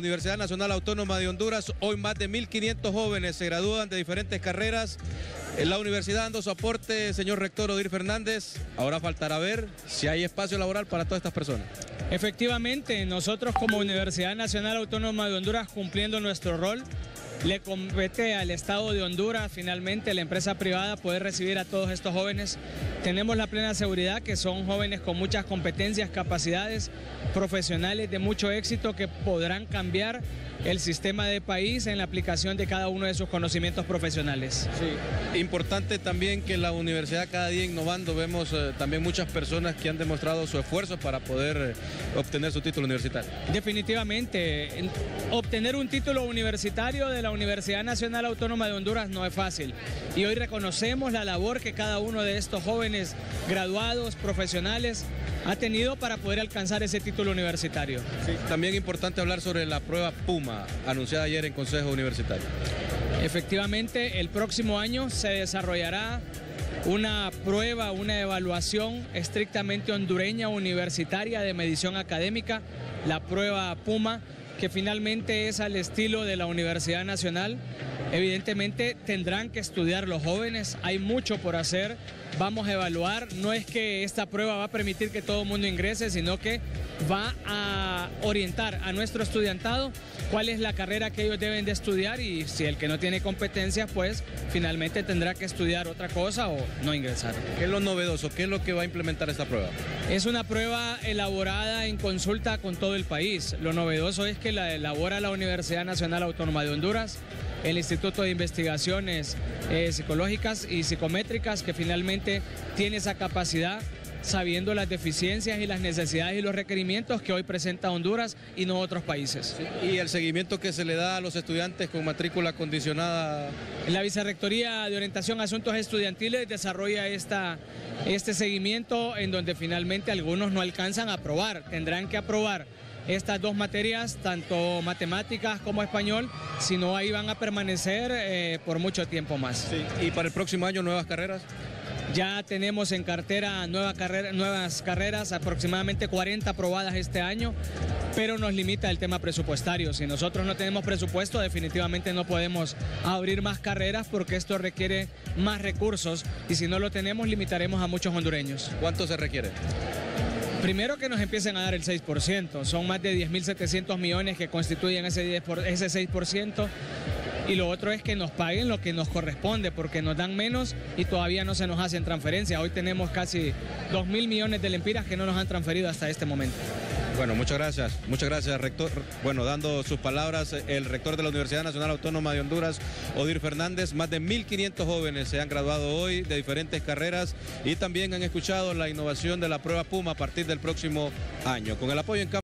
Universidad Nacional Autónoma de Honduras, hoy más de 1.500 jóvenes se gradúan de diferentes carreras. En la universidad dando su aporte, señor rector Odir Fernández, ahora faltará ver si hay espacio laboral para todas estas personas. Efectivamente, nosotros como Universidad Nacional Autónoma de Honduras, cumpliendo nuestro rol, le compete al Estado de Honduras, finalmente, la empresa privada, poder recibir a todos estos jóvenes. Tenemos la plena seguridad que son jóvenes con muchas competencias, capacidades, profesionales de mucho éxito que podrán cambiar el sistema de país en la aplicación de cada uno de sus conocimientos profesionales. Sí, importante también que la universidad cada día innovando, vemos también muchas personas que han demostrado su esfuerzo para poder obtener su título universitario. Definitivamente, obtener un título universitario de la Universidad Nacional Autónoma de Honduras no es fácil y hoy reconocemos la labor que cada uno de estos jóvenes graduados, profesionales, ha tenido para poder alcanzar ese título universitario. Sí, también importante hablar sobre la prueba PUMA, anunciada ayer en Consejo Universitario. Efectivamente, el próximo año se desarrollará una prueba, una evaluación estrictamente hondureña universitaria de medición académica, la prueba PUMA, que finalmente es al estilo de la Universidad Nacional. Evidentemente tendrán que estudiar los jóvenes, hay mucho por hacer, vamos a evaluar, no es que esta prueba va a permitir que todo el mundo ingrese, sino que va a orientar a nuestro estudiantado cuál es la carrera que ellos deben de estudiar y si el que no tiene competencias, pues finalmente tendrá que estudiar otra cosa o no ingresar. ¿Qué es lo novedoso? ¿Qué es lo que va a implementar esta prueba? Es una prueba elaborada en consulta con todo el país. Lo novedoso es que la elabora la Universidad Nacional Autónoma de Honduras, el Instituto de Investigaciones Psicológicas y Psicométricas, que finalmente tiene esa capacidad, sabiendo las deficiencias y las necesidades y los requerimientos que hoy presenta Honduras y no otros países. Sí, y el seguimiento que se le da a los estudiantes con matrícula condicionada. La Vicerrectoría de Orientación a Asuntos Estudiantiles desarrolla este seguimiento en donde finalmente algunos no alcanzan a aprobar, tendrán que aprobar estas dos materias, tanto matemáticas como español, si no ahí van a permanecer por mucho tiempo más. Sí. ¿Y para el próximo año nuevas carreras? Ya tenemos en cartera nuevas carreras, aproximadamente 40 aprobadas este año, pero nos limita el tema presupuestario. Si nosotros no tenemos presupuesto, definitivamente no podemos abrir más carreras porque esto requiere más recursos y si no lo tenemos, limitaremos a muchos hondureños. ¿Cuánto se requiere? Primero que nos empiecen a dar el 6%, son más de 10.700 millones que constituyen ese 6%. Y lo otro es que nos paguen lo que nos corresponde, porque nos dan menos y todavía no se nos hacen transferencias. Hoy tenemos casi 2.000 millones de lempiras que no nos han transferido hasta este momento. Bueno, muchas gracias, rector. Bueno, dando sus palabras, el rector de la Universidad Nacional Autónoma de Honduras, Odir Fernández. Más de 1.500 jóvenes se han graduado hoy de diferentes carreras y también han escuchado la innovación de la prueba PUMA a partir del próximo año. Con el apoyo en